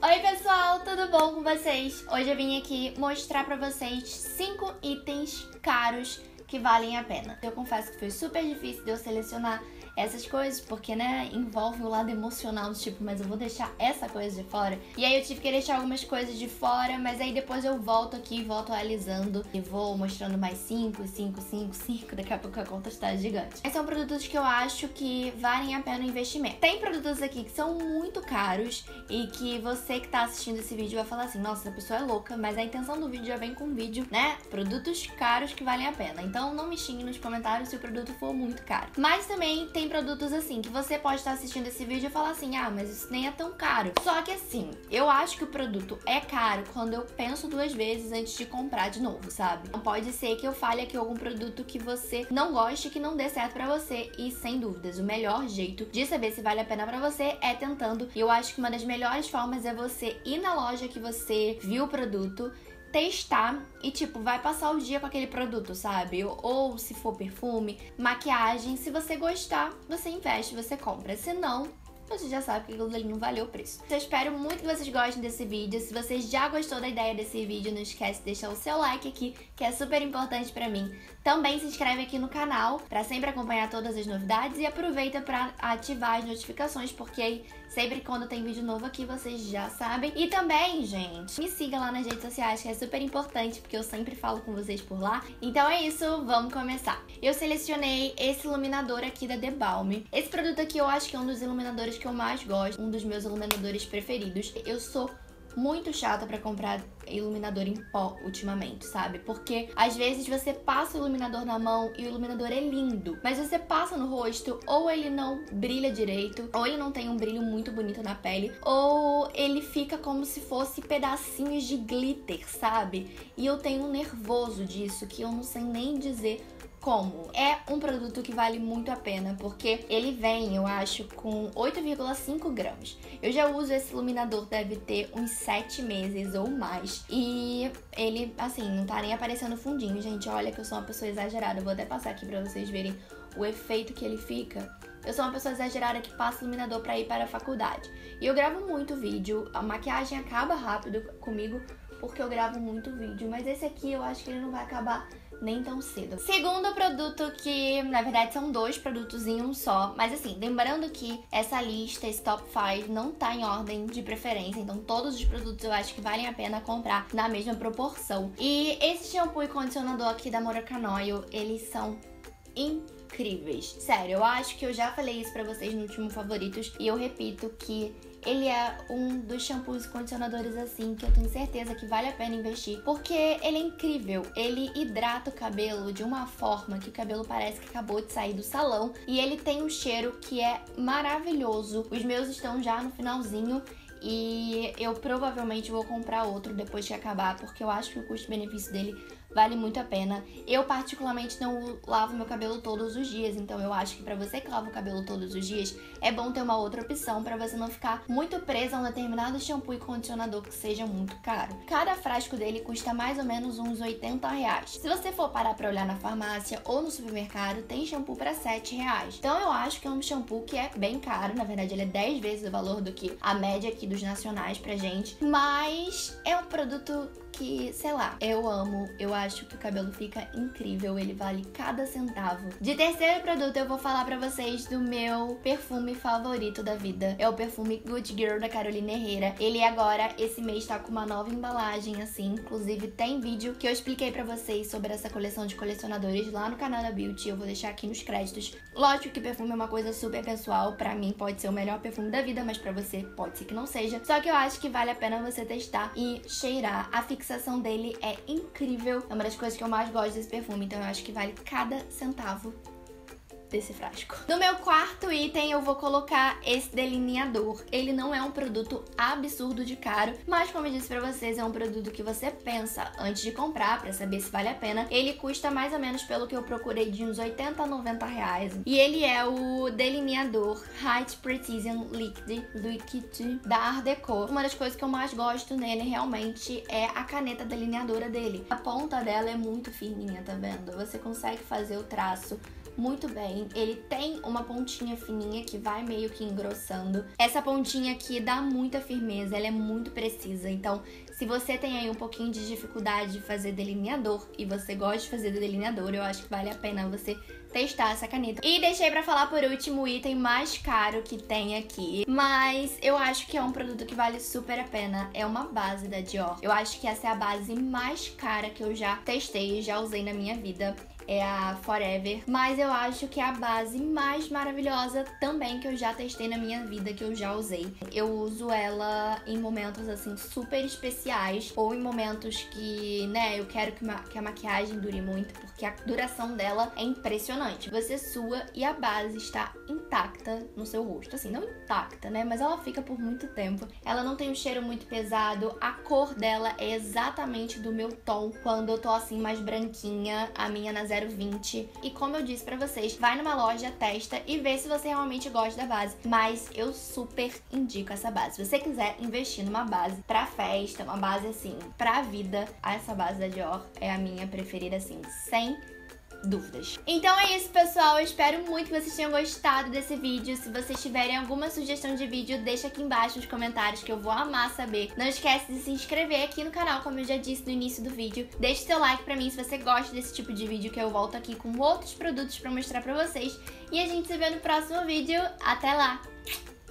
Oi pessoal, tudo bom com vocês? Hoje eu vim aqui mostrar pra vocês 5 itens caros que valem a pena. Eu confesso que foi super difícil de eu selecionar essas coisas, porque, né, envolve o lado emocional do tipo, mas eu vou deixar essa coisa de fora. E aí eu tive que deixar algumas coisas de fora, mas aí depois eu volto aqui e volto atualizando e vou mostrando mais 5, daqui a pouco a conta está gigante. Esses são produtos que eu acho que valem a pena o investimento. Tem produtos aqui que são muito caros e que você que tá assistindo esse vídeo vai falar assim, nossa, essa pessoa é louca, mas a intenção do vídeo já vem com um vídeo, né, produtos caros que valem a pena. Então não me xingue nos comentários se o produto for muito caro. Mas também tem produtos assim, que você pode estar assistindo esse vídeo e falar assim, ah, mas isso nem é tão caro. Só que assim, eu acho que o produto é caro quando eu penso 2 vezes antes de comprar de novo, sabe? Não pode ser que eu fale aqui algum produto que você não goste, que não dê certo pra você. E sem dúvidas, o melhor jeito de saber se vale a pena pra você é tentando. E eu acho que uma das melhores formas é você ir na loja que você viu o produto, testar e, tipo, vai passar o dia com aquele produto, sabe? Ou se for perfume, maquiagem, se você gostar, você investe, você compra. Se não, você já sabe que aquilo ali não valeu o preço. Eu espero muito que vocês gostem desse vídeo. Se você já gostou da ideia desse vídeo, não esquece de deixar o seu like aqui, que é super importante pra mim. Também se inscreve aqui no canal pra sempre acompanhar todas as novidades e aproveita pra ativar as notificações, porque aí sempre quando tem vídeo novo aqui vocês já sabem. E também, gente, me siga lá nas redes sociais, que é super importante, porque eu sempre falo com vocês por lá. Então é isso, vamos começar. Eu selecionei esse iluminador aqui da The Balm. Esse produto aqui eu acho que é um dos iluminadores que eu mais gosto, um dos meus iluminadores preferidos. Eu sou muito chata pra comprar iluminador em pó ultimamente, sabe? Porque às vezes você passa o iluminador na mão e o iluminador é lindo, mas você passa no rosto, ou ele não brilha direito, ou ele não tem um brilho muito bonito na pele, ou ele fica como se fosse pedacinhos de glitter, sabe? E eu tenho um nervoso disso, que eu não sei nem dizer como. É um produto que vale muito a pena, porque ele vem, eu acho, com 8,5 gramas. Eu já uso esse iluminador, deve ter uns 7 meses ou mais. E ele, assim, não tá nem aparecendo fundinho, gente. Olha que eu sou uma pessoa exagerada. Eu vou até passar aqui pra vocês verem o efeito que ele fica. Eu sou uma pessoa exagerada que passa iluminador pra ir para a faculdade. E eu gravo muito vídeo. A maquiagem acaba rápido comigo, porque eu gravo muito vídeo. Mas esse aqui eu acho que ele não vai acabar nem tão cedo. Segundo produto, que na verdade são 2 produtos em um só, mas assim, lembrando que essa lista, esse top 5, não tá em ordem de preferência, então todos os produtos eu acho que valem a pena comprar na mesma proporção. E esse shampoo e condicionador aqui da Moroccan Oil, eles são incríveis. Sério, eu acho que eu já falei isso pra vocês no último favoritos e eu repito que ele é um dos shampoos e condicionadores assim que eu tenho certeza que vale a pena investir, porque ele é incrível. Ele hidrata o cabelo de uma forma que o cabelo parece que acabou de sair do salão e ele tem um cheiro que é maravilhoso. Os meus estão já no finalzinho e eu provavelmente vou comprar outro depois que acabar, porque eu acho que o custo-benefício dele vale muito a pena. Eu particularmente não lavo meu cabelo todos os dias, então eu acho que pra você que lava o cabelo todos os dias, é bom ter uma outra opção pra você não ficar muito presa a um determinado shampoo e condicionador que seja muito caro. Cada frasco dele custa mais ou menos uns R$80. Se você for parar pra olhar na farmácia ou no supermercado, tem shampoo pra R$7. Então eu acho que é um shampoo que é bem caro, na verdade ele é 10 vezes o valor do que a média aqui dos nacionais pra gente, mas é um produto que, sei lá, eu amo, eu acho que o cabelo fica incrível, ele vale cada centavo. De terceiro produto, eu vou falar pra vocês do meu perfume favorito da vida. É o perfume Good Girl da Carolina Herrera. Ele agora, esse mês, tá com uma nova embalagem, assim, inclusive tem vídeo que eu expliquei pra vocês sobre essa coleção de colecionadores lá no canal da Beauty, eu vou deixar aqui nos créditos. Lógico que perfume é uma coisa super pessoal, pra mim pode ser o melhor perfume da vida, mas pra você pode ser que não seja. Só que eu acho que vale a pena você testar e cheirar. A fixação dele é incrível, é uma das coisas que eu mais gosto desse perfume, então eu acho que vale cada centavo desse frasco. No meu quarto item eu vou colocar esse delineador. Ele não é um produto absurdo de caro, mas como eu disse pra vocês, é um produto que você pensa antes de comprar pra saber se vale a pena. Ele custa mais ou menos, pelo que eu procurei, de uns R$80 a R$90. E ele é o delineador Height Precision Liquid da Art Deco. Uma das coisas que eu mais gosto nele realmente é a caneta delineadora dele. A ponta dela é muito fininha, tá vendo? Você consegue fazer o traço muito bem. Ele tem uma pontinha fininha que vai meio que engrossando. Essa pontinha aqui dá muita firmeza, ela é muito precisa. Então, se você tem aí um pouquinho de dificuldade de fazer delineador e você gosta de fazer delineador, eu acho que vale a pena você testar essa caneta. E deixei pra falar por último o item mais caro que tem aqui, mas eu acho que é um produto que vale super a pena. É uma base da Dior. Eu acho que essa é a base mais cara que eu já testei e já usei na minha vida. É a Forever, mas eu acho que é a base mais maravilhosa também que eu já testei na minha vida, que eu já usei. Eu uso ela em momentos assim super especiais ou em momentos que, né, eu quero que a maquiagem dure muito, porque a duração dela é impressionante. Você sua e a base está intacta no seu rosto, assim, não intacta, né, mas ela fica por muito tempo. Ela não tem um cheiro muito pesado, a cor dela é exatamente do meu tom quando eu tô assim mais branquinha, a minha na 0,20. E como eu disse pra vocês, vai numa loja, testa e vê se você realmente gosta da base. Mas eu super indico essa base. Se você quiser investir numa base pra festa, uma base assim, pra vida, essa base da Dior é a minha preferida, assim, sem dúvidas. Então é isso, pessoal. Eu espero muito que vocês tenham gostado desse vídeo. Se vocês tiverem alguma sugestão de vídeo, deixa aqui embaixo nos comentários que eu vou amar saber. Não esquece de se inscrever aqui no canal, como eu já disse no início do vídeo. Deixe seu like pra mim se você gosta desse tipo de vídeo, que eu volto aqui com outros produtos pra mostrar pra vocês. E a gente se vê no próximo vídeo. Até lá!